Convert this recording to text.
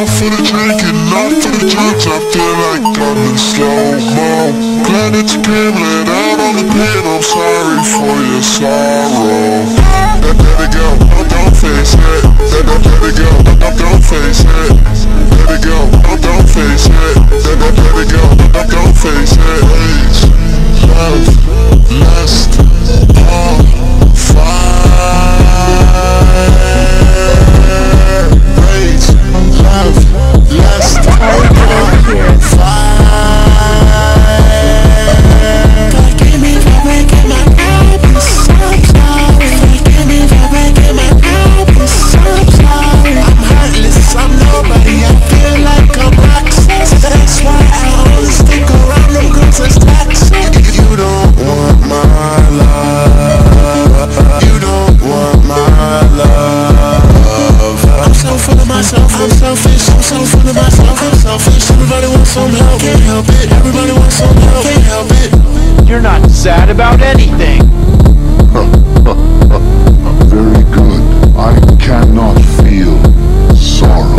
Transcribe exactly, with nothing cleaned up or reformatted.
Not for the drinking, not for the drugs, I feel like I'm in slow-mo. Glad that you came, laid out on the pain, I'm sorry for your sorrow. Let, let it go, don't, don't face it. Let, let, let it go, don't, don't face it. Let it go, don't, don't face it. Let, let, let it go, don't, don't face it. Rage, love, lust, all, fire. Rage, love, lust, all, fire. God gave me for breaking my heart, I'm so sorry. God gave me for breaking my heart, I'm so sorry. I'm heartless, I'm nobody, I feel like I'm rockstar. That's why I only stick around them girls as toxic. You don't want my love, you don't want my love. I'm so full of myself, I'm selfish, I'm so full of myself, I'm selfish. Everybody wants some help, can't help it. Everybody wants some help, can't help it. You're not sad about anything. Very good. I cannot feel sorrow.